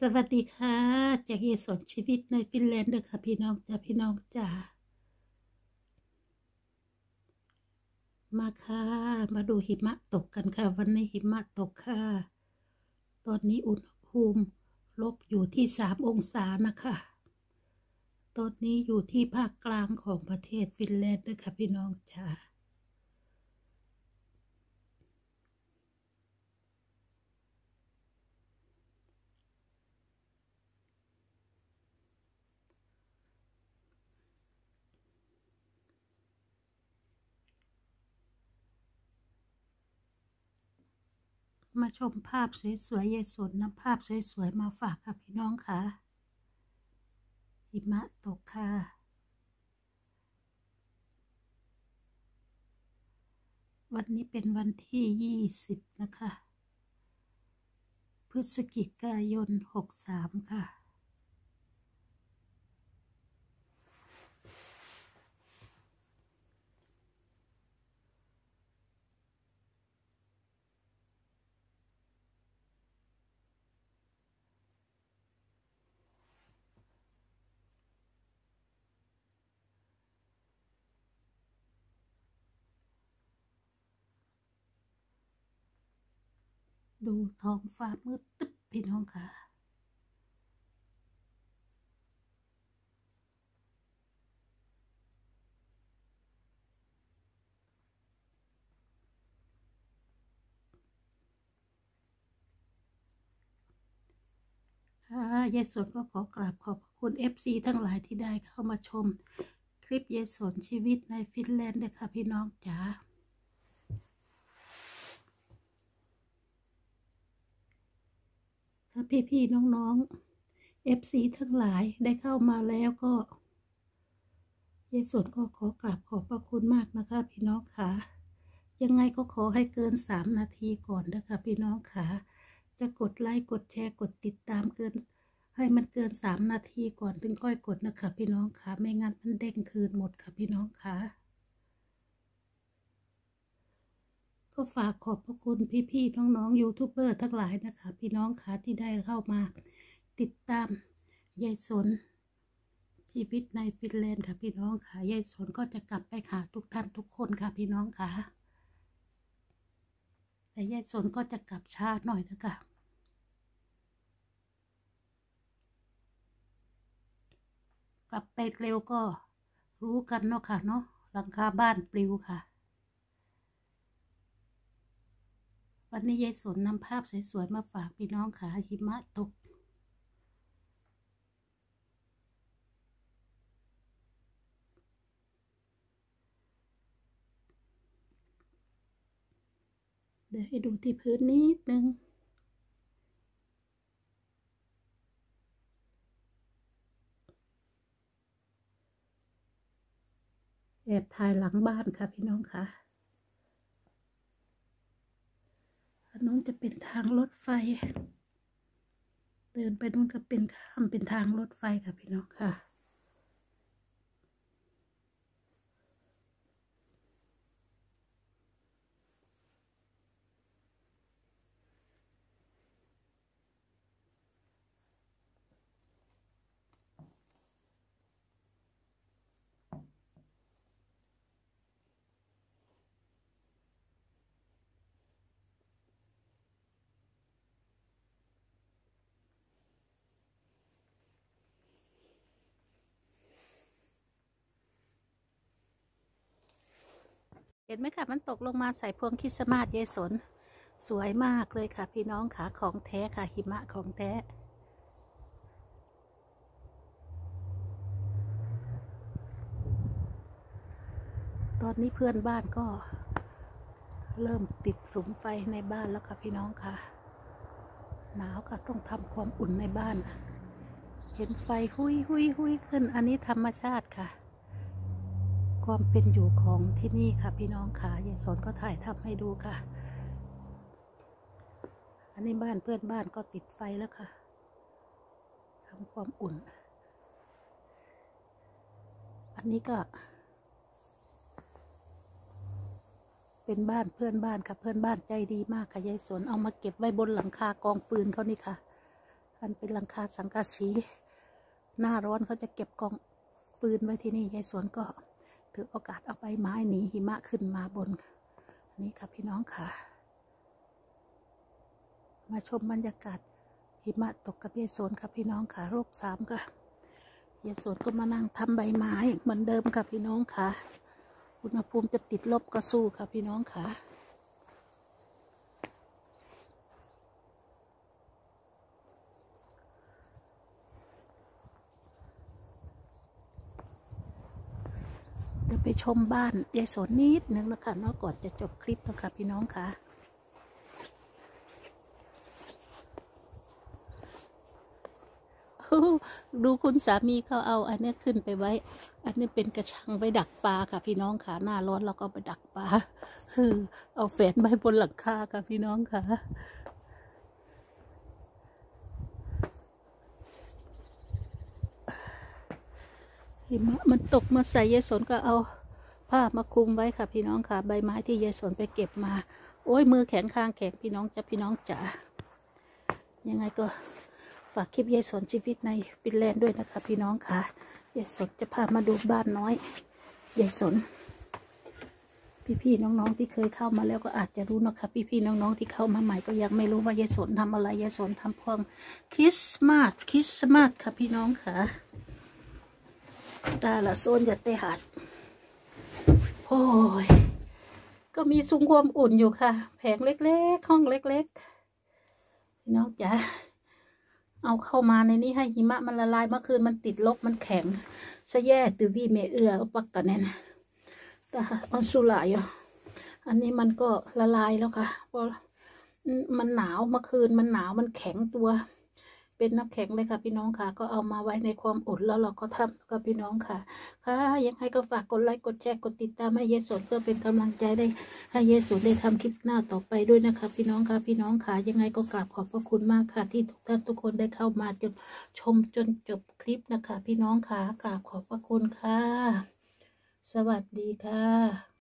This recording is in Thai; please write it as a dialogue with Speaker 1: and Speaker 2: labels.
Speaker 1: สวัสดีค่ะจากยีสนชีวิตในฟินแลนด์เด้อค่ะพี่น้องจ้าพี่น้องจ๋ามาค่ะมาดูหิมะตกกันค่ะวันนี้หิมะตกค่ะตอนนี้อุณหภูมิลบอยู่ที่3 องศานะคะตอนนี้อยู่ที่ภาคกลางของประเทศฟินแลนด์เด้อค่ะพี่น้องจ๋ามาชมภาพสวยๆยายสนนำภาพสวยๆมาฝากค่ะพี่น้องค่ะหิมะตกค่ะวันนี้เป็นวันที่20นะคะพฤศจิกายน63ค่ะดูท้องฟ้ามืดตึ๊บพี่น้องค่ะยายสนก็ขอกราบขอบคุณFCทั้งหลายที่ได้เข้ามาชมคลิปยายสนชีวิตในฟินแลนด์เลยค่ะพี่น้องจ๋าถ้าพี่ๆน้องๆ FC ทั้งหลายได้เข้ามาแล้วก็ยายสนก็ขอกราบขอบพระคุณมากนะคะพี่น้องค่ะยังไงก็ขอให้เกิน3 นาทีก่อนนะคะพี่น้องค่ะจะกดไลค์กดแชร์กดติดตามเกินให้มันเกิน3 นาทีก่อนถึงค่อยกดนะคะพี่น้องค่ะไม่งั้นมันเด้งคืนหมดค่ะพี่น้องค่ะก็ฝากขอบพระคุณพี่ๆน้องๆยูทูบเบอร์ทั้งหลายนะคะพี่น้องค่ะที่ได้เข้ามาติดตามยายสนชีวิตในฟินแลนด์ค่ะพี่น้องค่ะยายสนก็จะกลับไปหาทุกท่านทุกคนค่ะพี่น้องค่ะแต่ยายสนก็จะกลับช้าหน่อยนะคะกลับไปเร็วก็รู้กันเนาะค่ะเนาะหลังคาบ้านปลิวค่ะวันนี้ยายสนนำภาพสวยๆมาฝากพี่น้องค่ะหิมะตกเดี๋ยวให้ดูที่พื้นนิดนึงแอบถ่ายหลังบ้านค่ะพี่น้องค่ะอันนู้นจะเป็นทางรถไฟเดินไปนู้นก็เป็นข้ามเป็นทางรถไฟค่ะพี่น้องค่ะเห็นไหมคะมันตกลงมาใส่พวงคริสต์มาสยายสนสวยมากเลยค่ะพี่น้องค่ะของแท้ค่ะหิมะของแท้ตอนนี้เพื่อนบ้านก็เริ่มติดสุมไฟในบ้านแล้วค่ะพี่น้องค่ะหนาวค่ะต้องทำความอุ่นในบ้านเห็นไฟหุยหุยหุยขึ้นอันนี้ธรรมชาติค่ะความเป็นอยู่ของที่นี่ค่ะพี่น้องค่ะยายสนก็ถ่ายทำให้ดูค่ะอันนี้บ้านเพื่อนบ้านก็ติดไฟแล้วค่ะทำความอุ่นอันนี้ก็เป็นบ้านเพื่อนบ้านค่ะเพื่อนบ้านใจดีมากค่ะยายสนเอามาเก็บไว้บนหลังคากองฟืนเขานี่ค่ะมันเป็นหลังคาสังกะสีหน้าร้อนเขาจะเก็บกองฟืนไว้ที่นี่ยายสวนก็ถือโอกาสเอาใบไม้หนีหิมะขึ้นมาบนนี่ค่ะพี่น้องค่ะมาชมบรรยากาศหิมะตกกับยายสวนค่ะพี่น้องค่ะ3ก็ยายสวนก็มานั่งทำใบไม้เหมือนเดิมค่ะพี่น้องค่ะอุณหภูมิจะติดลบก็สู้ค่ะพี่น้องค่ะเดี๋ยวไปชมบ้านยายสวนนิดนึงนะคะเนาะก่อนจะจบคลิปนะคะพี่น้องค่ะดูคุณสามีเขาเอาอันนี้ขึ้นไปไว้อันนี้เป็นกระชังไว้ดักปลาค่ะพี่น้องค่ะหน้าร้อนเราก็ไปดักปลาเอาแฝนไว้บนหลังคาค่ะพี่น้องค่ะหิมะมันตกมาใส่ยายสนก็เอาผ้ามาคลุมไว้ค่ะพี่น้องค่ะใบไม้ที่ยายสนไปเก็บมาโอ้ยมือแข็งข้างแข็งพี่น้องจะพี่น้องจ๋ายังไงก็ฝากคลิปยายสนชีวิตในฟินแลนด์ด้วยนะคะพี่น้องค่ะยายสนจะพามาดูบ้านน้อยยายสนพี่ๆน้องๆที่เคยเข้ามาแล้วก็อาจจะรู้นะคะพี่ๆน้องๆที่เข้ามาใหม่ก็ยังไม่รู้ว่ายายสนทำอะไรยายสนทำพวงคริสต์มาสค่ะพี่น้องค่ะตาละโซนจะเตะหัดโอ้ยก็มีซุ้มความอุ่นอยู่ค่ะแผงเล็กๆห้องเล็กๆพี่น้องจ๋าเอาเข้ามาในนี้ให้หิมะมันละลายเมื่อคืนมันติดลบมันแข็งซะแย่ตือวีเมเอือปักกันแน่นแต่ออนสุลายอันนี้มันก็ละลายแล้วค่ะเพราะมันหนาวเมื่อคืนมันหนาวมันแข็งตัวเป็นน้ำแข็งเลยค่ะพี่น้องค่ะก็เอามาไว้ในความอุ่นแล้วเราก็ทำกับพี่น้องค่ะยังไงก็ฝากกดไลค์กดแชร์กดติดตามให้ยายสนเพื่อเป็นกำลังใจได้ให้ยายสนได้ทำคลิปหน้าต่อไปด้วยนะคะพี่น้องค่ะยังไงก็กราบขอบพระคุณมากค่ะที่ทุกท่านทุกคนได้เข้ามาจนชมจนจบคลิปนะคะพี่น้องค่ะกราบขอบพระคุณค่ะสวัสดีค่ะ